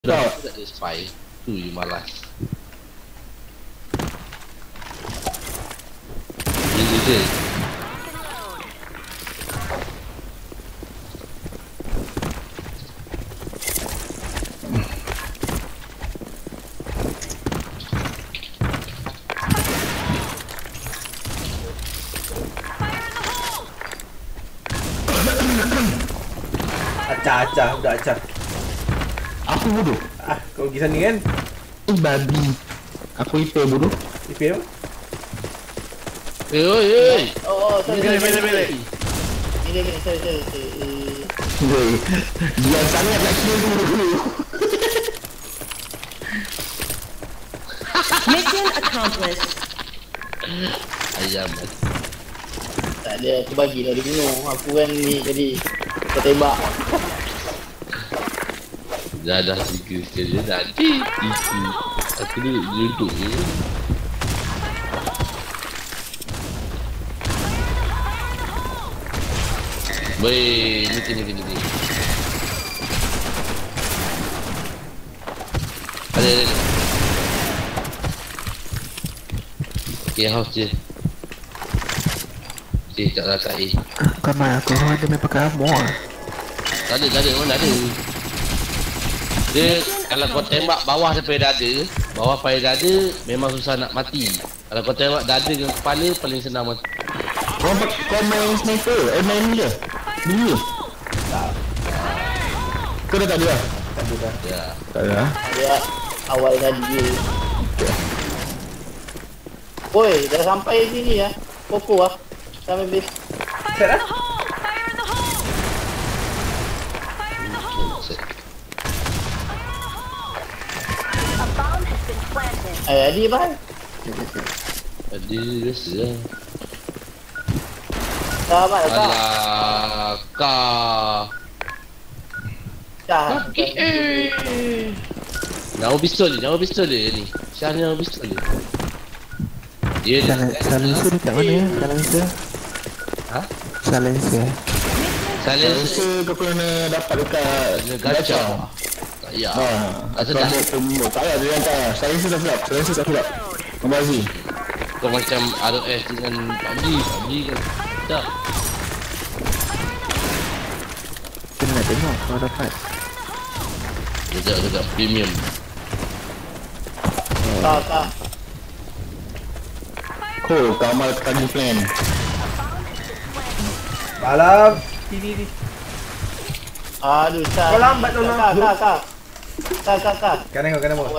Dah tak ada spy. Tu je malas. Ini je. Acah-acah, budak acah. Aku bodoh. Kau pergi sana kan? Babi. Aku repair bodoh. Repair apa? Oi. Sorry. Dia sangat nak kill dulu. Mission accomplished. Ayam. Tak ada, aku bagi dah dia bunuh. Aku kan ni jadi tertembak. Dah 3 sekali nanti. Aku ni duduk je. Weh, ni. Ada. Okay, house je. Okay, tak rasak ni. Kamar aku ada main pakai armor. Tak ada, mana ada. Dia, kalau kau tembak bawah sampai dada, bawah sampai dada, memang susah nak mati. Kalau kau tembak dada dengan kepala, paling senang mati. Kau main sniper? Main ni je? Dulu? Tak. Kau dah tak ada lah? Tak ada dah. Ya. Tak ada lah. Dia awal tadi je. Oi, dah sampai sini ya. Koko lah. Sampai base. Set lah. Adi bang. Ada rasa lah. Dah abang dah. Alah, kau. Dah. Nyawa pistol dia ni. Syah nyawa pistol dia. Dia dah. Silencer dekat mana ya? Silencer? Ha? Silencer. Silencer Silencer kau kena dapat dekat gacau. Tak ya. Asal dah. Tak payah dia hantar. Silencer tak silap. Silencer tak silap. Nombor Aziz. Kau macam RS dengan PUBG kan. Tak. Kena nak tengok kalau dapat. Dekat premium. Tak. Kau kamal ketagi plan. Malam. Sini. Aduh, tak. Kau lambat tolong. Tak. Kanan kau, kanan kau.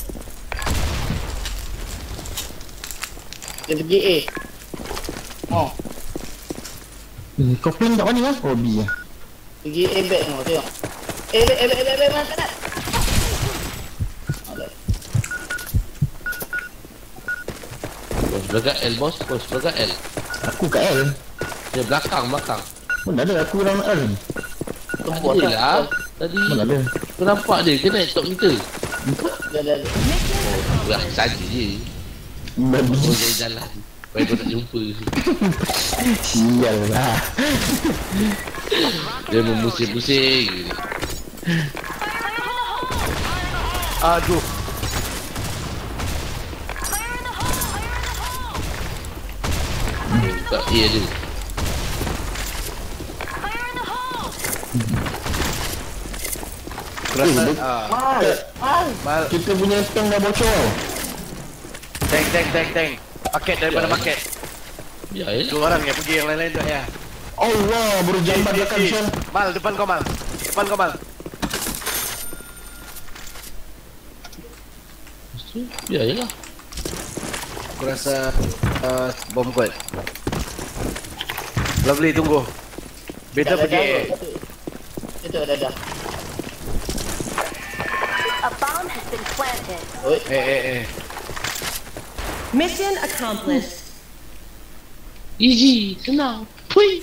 Dia pergi A. Oh, Kau plan kat mana lah? Oh B lah. pergi A back tengok. A back mana tak? Bos belakang L bos belakang L. Aku kat L. Dia belakang. Mana ada aku dalam L ni? Ada lah. Tadi Mana ada? kau nampak dia kena top kita. Dah. Dah saja je. Babi. Kau jalan. Baik kau tak jumpa. Sial lah. Dia memusing-pusing. Aduh. Tak A dia. Mal. Kita punya tank dah bocor. Tank. Paket daripada Ya. paket. Biar je lah. Dua orang yang pergi, yang lain-lain tak ya. Allah, baru jambat belakang Syal. Mal, depan kau Mal. Biar je lah. Aku rasa bom kuat. Lovely tunggu. Beta pergi A. Itu dah. A bomb has been planted. Oi. Mission accomplished. Easy, senang. Pui.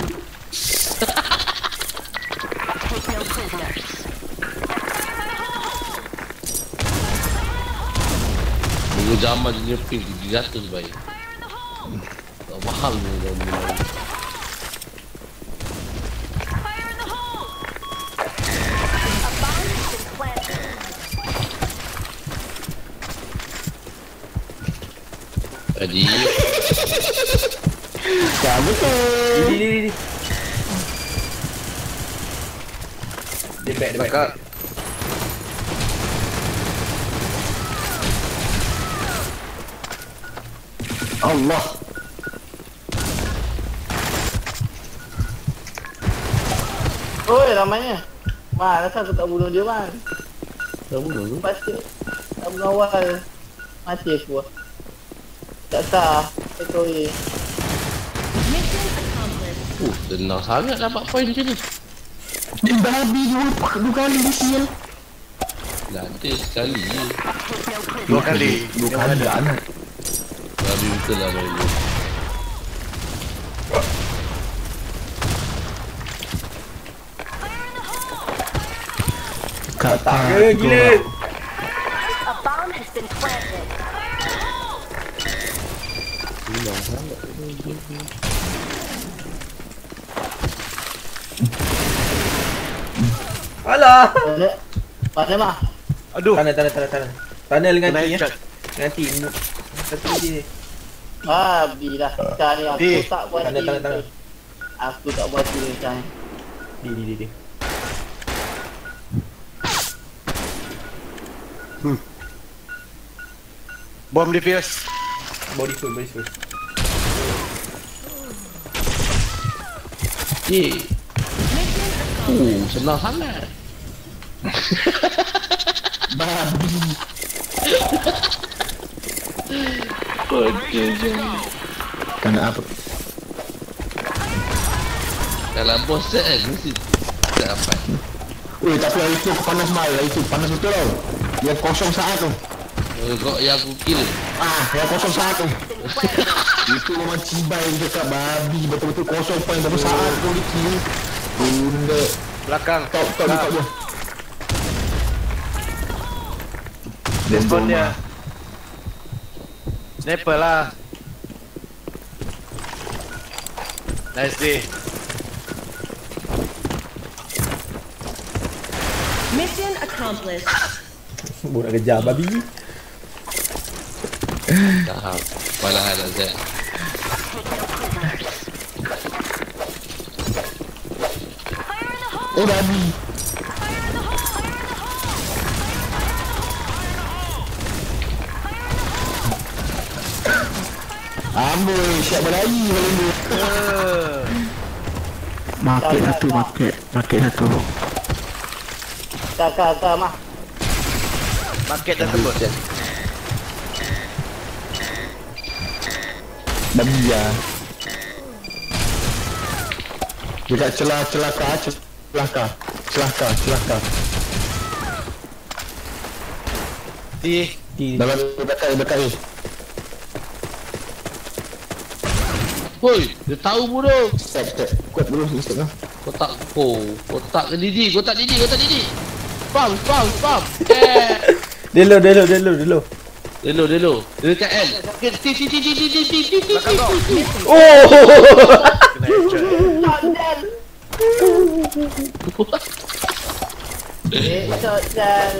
Take no prisoners. Tunggu zaman dunia pink 300 baik. Tak mahal ni dah mulai. A bomb has been planted. Tadi. Tak betul. Di. Dia back. Bakar. Allah. Oi, ramainya. Man, asal aku tak bunuh dia, Man? Tak bunuh tu. Pasti tak bunuh awal. Mati aku. Tak sah. Sorry. Mission accomplished. Senang sangat dapat poin macam ni. Dia babi dua kali dia sial. Dah ada sekali je. Dua kali. Dua kali anak. Babi betul lah main ni. Tak ke gila. A bomb has been planted. Senang sangat. Alah. Mana mah? Aduh. Tanah. Tanah dengan Kena T ya. headshot. Dengan T. Satu je. Bilah. Macam ni aku Di. tak buat ni. Tanah. Aku tak buat ni macam ni. Di. Bom defuse. Body full. Senang sangat. Babi. Kena apa? Kalau bos set kan mesti tak dapat. Oi, tapi hari tu panas mal, itu panas betul tau. Yang kosong saat tu. Kau yang aku kill. Yang kosong saat tu. Itu memang cibai dia cakap babi betul-betul kosong poin berapa saat kau di kill. Bunda. Belakang. Top dekat dia. Respon dia. Sniper lah. Nice day. Mission accomplished. Buat nak kejar babi. Faham. Malahan nak set. Oh babi. Amboi, siap berlari paling dia. Market satu. Kak mah. Market dah tebus. Babi lah. Dekat celaka. Di. Dalam dekat ni. Hoi, dia tahu bodoh. Step. Kuat dulu step lah. Kotak ke Didi. Spam. Delo. Delo. Dia dekat L. Belakang kau. Oh. Kena headshot. Shotgun.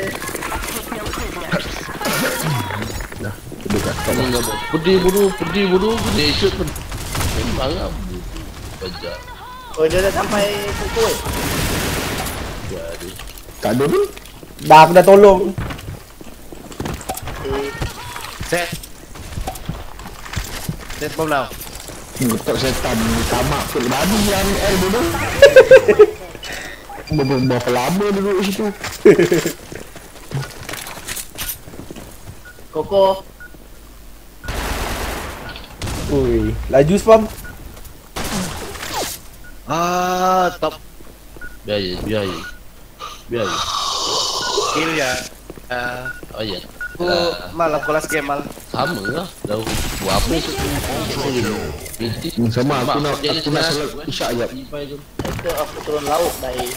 Pedih bodoh. Dia shoot pun. Memang lah. Bajak. Oh, dia dah sampai pukul. Jadi. Tak ada pun. Dah aku dah tolong. Set. Set bom now. Betul setan tamak pun babi yang L bodoh. Berapa lama duduk situ. Koko. Oi, laju spam. Top. Biar je. Kill ya. Oh ya. Mal aku last game mal. Sama lah. Dah buat apa tu? Sama aku nak salat isyak jap. Itu aku turun laut dari.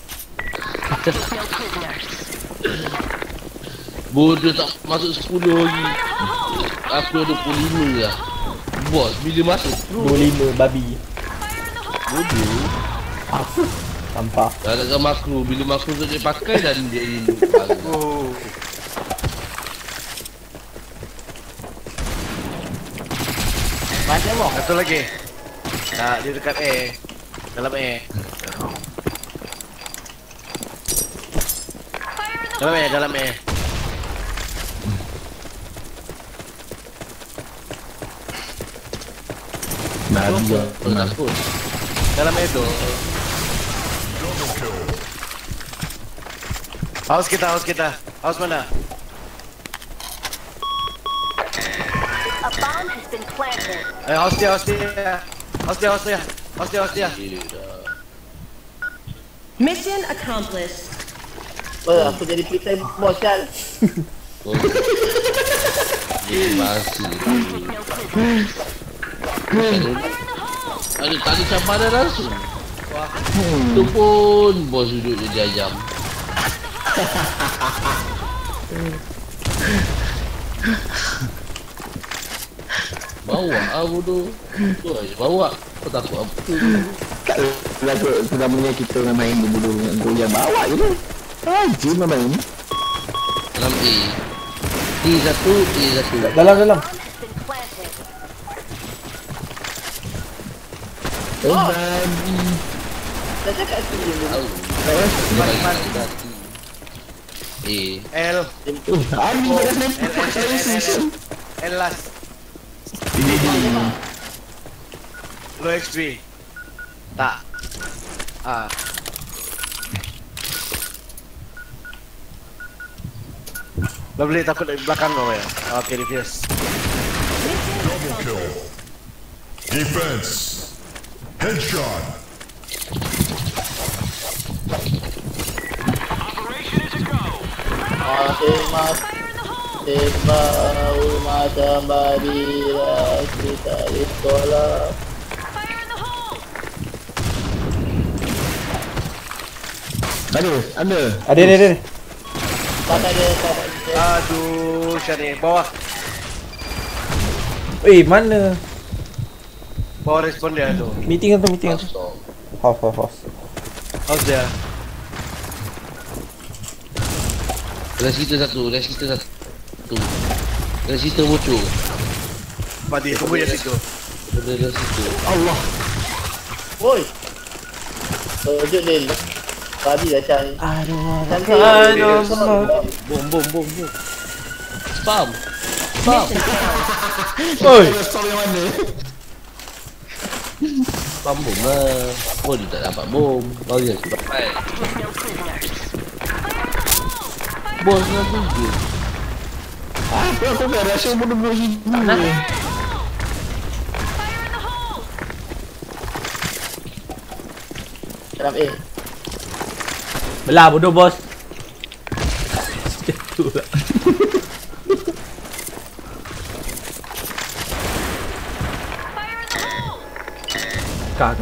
Bodoh tak masuk 10 lagi. Aku ada 25 lah. Bos, bila masuk 25 babi. bodoh. Sampah. Dah tak makro. Bila makro tu dia pakai dan dia ini. Oh. Satu lagi. Nah, dia dekat A. Dalam A. Dalam A. Babi ya. Tak takut. Dalam A tu. Haus kita. Haus mana? A bomb has been planted. Haus dia. Mission accomplished. Aku jadi petai bos kan. Oh. Ini masih. Ada tadi cabaran langsung. Tu pun bos duduk je jam. Bawa aku tu. Tu aja bawa. Kau takut apa tu? Kalau sudah punya kita dengan main dulu dengan goyang bawa je tu. Rajin memang ini. Dalam A. E1. Dalam. Bomb has been planted. Babi. Dah cakap sini dulu. Tahu. Dia bagi hati. A. L. Abi pada sniper. L last. Ini. Low XP. Tak. Lo boleh takut dari belakang kau ya? Okay, defuse. Defense. Headshot. Tembak macam badira kita di sekolah. Ada. Tak ada. Aduh, Syarif. Bawah. Mana? Bawah respon dia tu. Meeting tu. House. How's dia? Res kita satu. Res kita bocor. Padi, kamu yang situ. Res situ. Allah. Woi. Tunjuk Din. Babi dah cari. Aduh. Bom. Spam. Mission failed. Oi. Stop yang mana? Spam bom lah. Oh dia tak dapat bom. Baru dia dapat. No prisoners. Bos dengan tuju. Apa aku tak rasa bodoh hidup. Dalam A. Belah bodoh bos. Jatuh lah. Kak.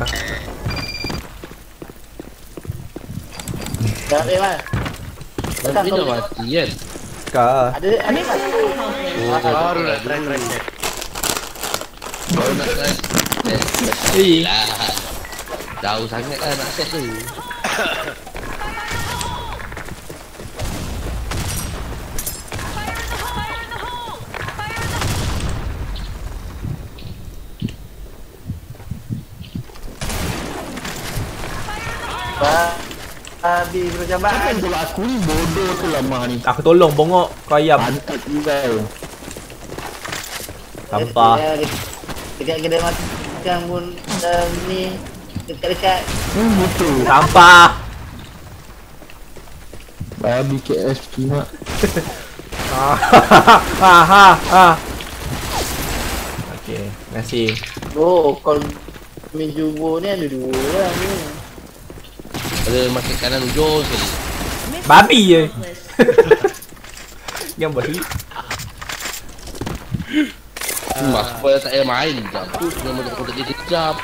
Dalam A mana? Tapi dah mati kan? Kak. Ada Mission accomplished. Baru nak try. Baru nak try. Lah. Jauh sangat lah nak set tu. Babi macam Kan kalau aku ni bodoh tu lama ni. Aku tolong bongok kau ayam. Pantat juga. Sampah. Dekat kedai makan pun ni dekat-dekat. Betul. Sampah. Babi KSP mak. Okey, terima kasih. Oh, kau Minjubo ni ada dua orang ni. Ada makin kanan ujung sekali. Mission Babi je. accomplished. Yang balik. Mas supaya tak payah main jam tu. Memang tak boleh kejap.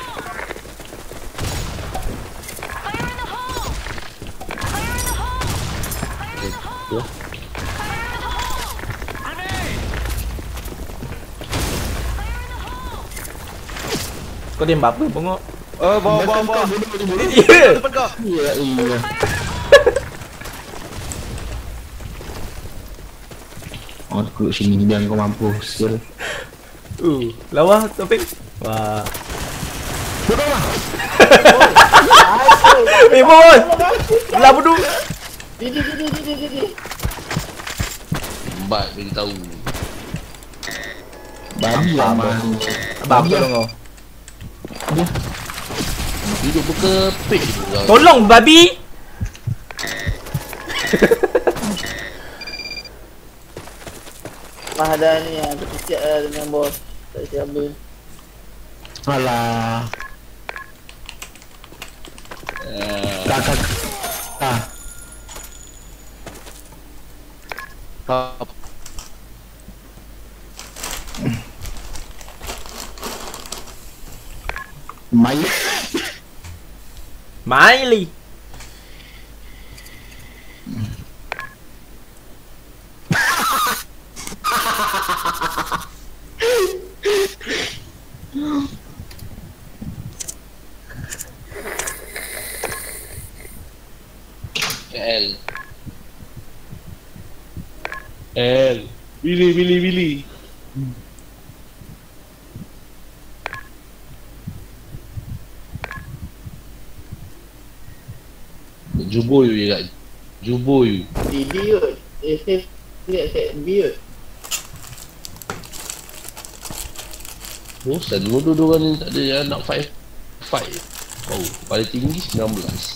Ya. Kau tembak apa bongok? Oh, bawah. Ya. Depan kau. Ya iya. Oh, aku duduk sini biar kau mampus. Lawa Taufik. Wah. Bodoh lah. Bos. Belah bodoh. Didi. Lambat beritahu. Babi lah man. Abang tolong kau. Hidup berkepit juga. Tolong babi. Mah ada ni yang terkesiap lah dengan bos. Tak siapa. Alah. Tak. Miley. L. Billy. Juboy je kat. Juboy. Didi kot. Save set B kot. Bosan dua orang ni tak ada yang nak fight. Oh, paling tinggi 19.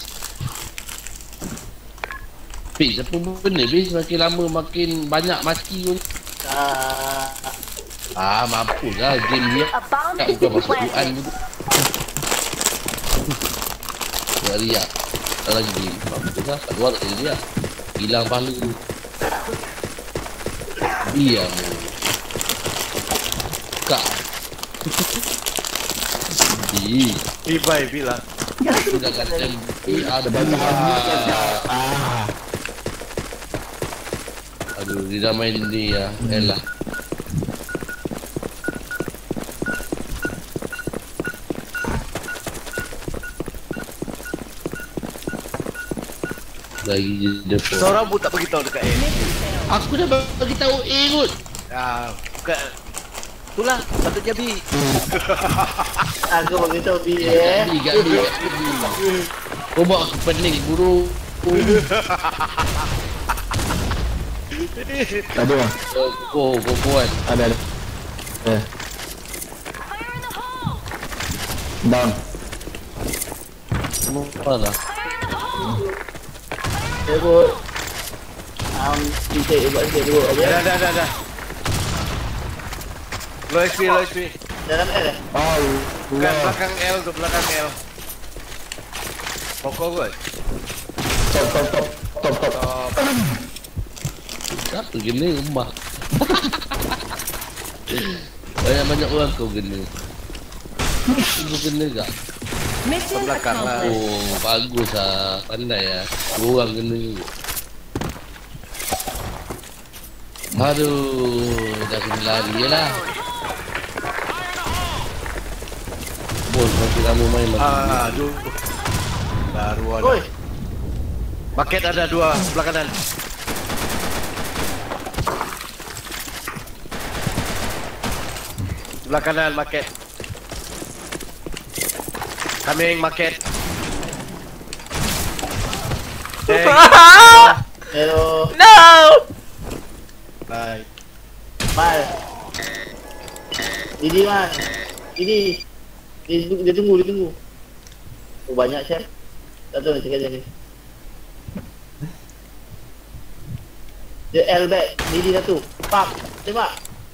Page apa benda Page makin lama makin banyak mati pun. Mampuslah game ni. Tak bukan masuk Quran dulu. Tak riak. Tak lagi game. Mampuslah tak keluar tak jadi riak. Hilang pahala tu. Diam. Kak. Ibai bilang. Aku dah kata ada banyak. Aduh, dia dah main ni lah. Elah. Lagi je depan. Seorang pun tak beritahu dekat A. Aku dah bagi tahu A kot. Bukan. Itulah, patutnya B. Aku beritahu B Gat B. Kau buat aku pening buruk. Ada lah. Kau buat. Ada. Down. Apa lah. Dia kot. Kita buat dia dulu aja. Dah. Low HP. Dalam L eh? Bukan belakang L tu, belakang L. Pokok kot. Top. Siapa kena rumah? Banyak orang kau kena. Kau kena tak? Belakang lah. Oh, bagus lah. Pandai lah. Dua orang kena. Aduh, dah kena lari je lah. Bos, masih lama main lagi. Aduh. Baru ada. Oi. Bucket ada 2 sebelah kanan. Sebelah kanan bucket. Coming market. Hello. No. Bye. Mal. Didi man. Didi. Dia tunggu. Oh banyak share. Tak tahu nak cakap macam ni. Dia L back. Didi satu. Pak. Tembak.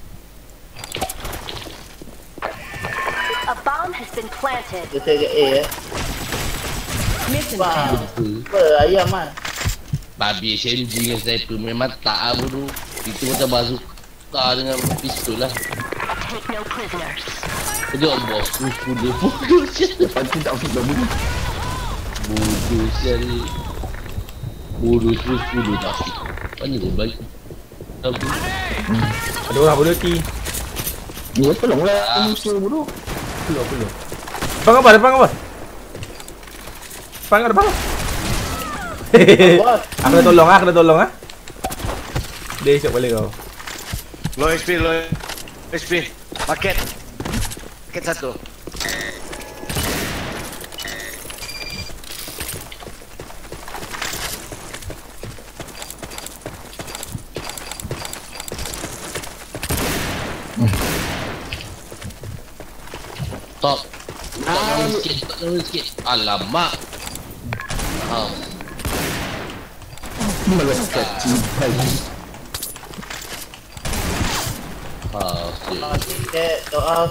A bomb has been planted. Dia saya A Mission Wah. failed. Apa ayam man. Babi SMG dengan sniper memang tak apa tu. Itu macam bazooka dengan pistol lah. Take no prisoners. Kejap bos. Bodoh sial. Pasti tak fit dah bodoh. Bodoh sial ni. Bodoh tak fit. Mana dia balik? Ada orang bodoh ti. Ya tolonglah musuh bodoh. Perlu. Depan apa? Depan. Bos. Aku kena tolong ah. Dia esok balik kau. Low HP. Bucket. Ket satu. Top. Tak lawan sikit. Alamak. Melekat cibai. Okey. Doa.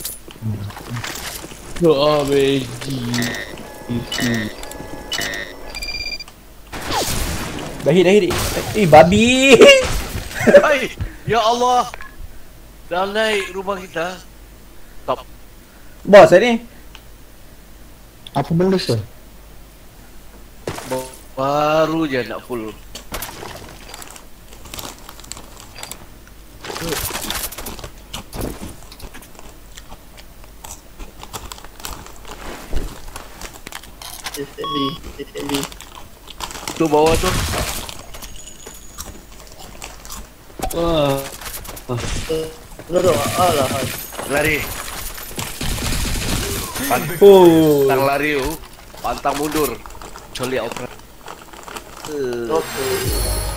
Doa Beji. Itu. Dah hit. Babi. Hai, ya Allah. Dah naik rumah kita. Top. Bos ni. Apa benda tu? Baru je nak full. Steady. Tu bawah tu. Lorong. Alah. Lari. Oh. Pantang lari tu. Pantang mundur. Colik operat. Okey.